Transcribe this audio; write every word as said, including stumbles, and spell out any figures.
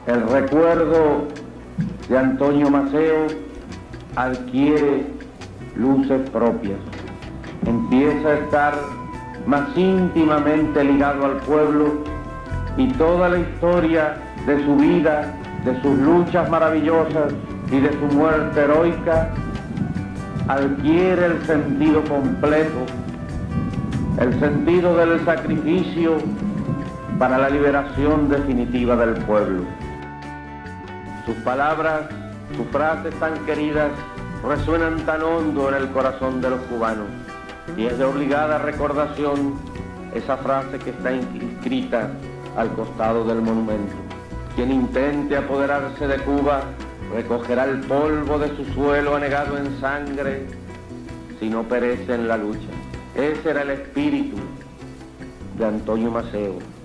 El recuerdo de Antonio Maceo adquiere luces propias, empieza a estar más íntimamente ligado al pueblo y toda la historia de su vida, de sus luchas maravillosas y de su muerte heroica adquiere el sentido completo, el sentido del sacrificio para la liberación definitiva del pueblo. Sus palabras, sus frases tan queridas resuenan tan hondo en el corazón de los cubanos y es de obligada recordación esa frase que está inscrita al costado del monumento. Quien intente apoderarse de Cuba recogerá el polvo de su suelo anegado en sangre si no perece en la lucha. Ese era el espíritu de Antonio Maceo.